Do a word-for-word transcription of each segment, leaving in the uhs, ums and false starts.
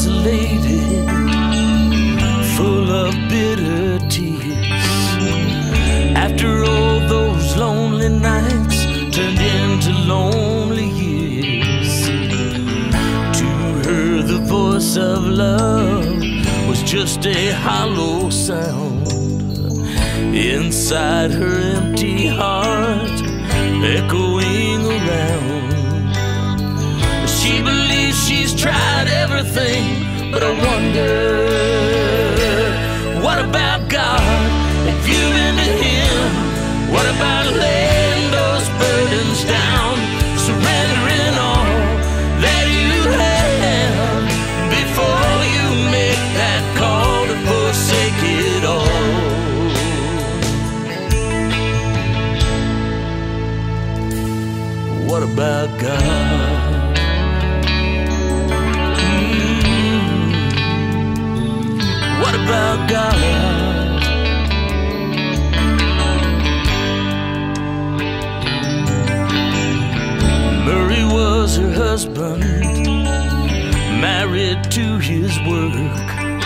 was a lady full of bitter tears. After all those lonely nights turned into lonely years, to her the voice of love was just a hollow sound inside her empty heart, echoing around. She believes she's tried everything, but I wonder, what about God? If you've been to Him, what about laying those burdens down, surrendering all that you have before you make that call to forsake it all? What about God? What about God? Murray was her husband, married to his work.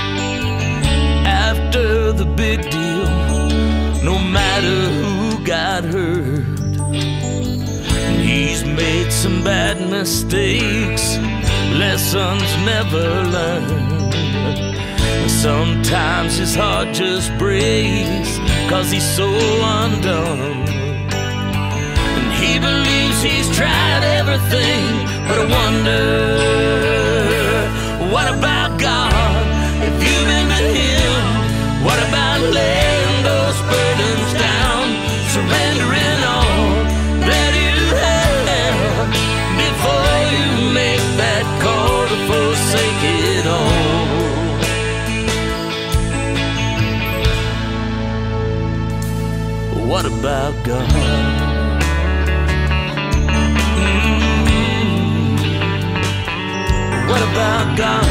After the big deal, no matter who got hurt, he's made some bad mistakes, lessons never learned. Sometimes his heart just breaks, 'cause he's so undone. And he believes he's tried everything, but I wonder, what about God? If you've been to Him, what about laying those burdens down, surrendering all that you have before you make that call to forsake it all? What about God? Mm-hmm. What about God?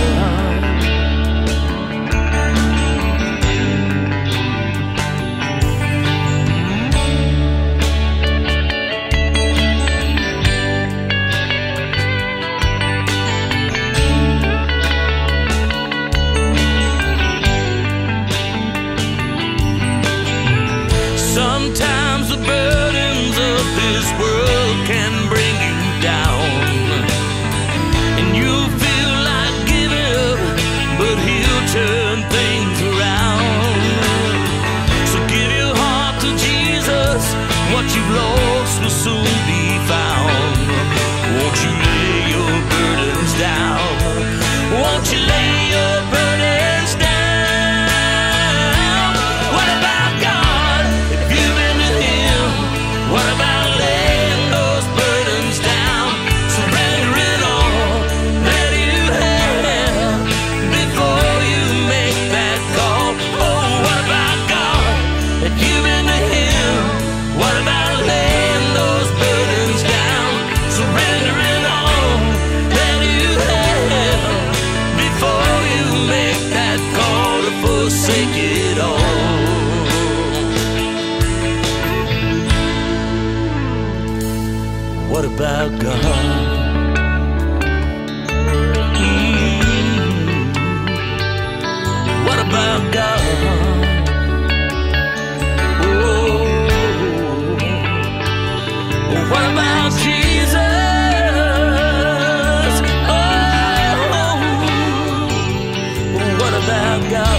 Sometimes the burdens of this world can bring you down, and you feel like giving up, but He'll turn things around. So give your heart to Jesus, what you've lost will soon be found. Won't you lay your burdens down? Won't you lay your burdens down? What about God? If you've been to Him, what about laying those burdens down, surrendering all that you have before you make that call? Oh, what about God? If you've been to Him, what about laying those burdens down, surrendering all that you have before you make that call to forsake it all? What about God? Mm-hmm. What about God? Oh, what about Jesus? Oh, what about God?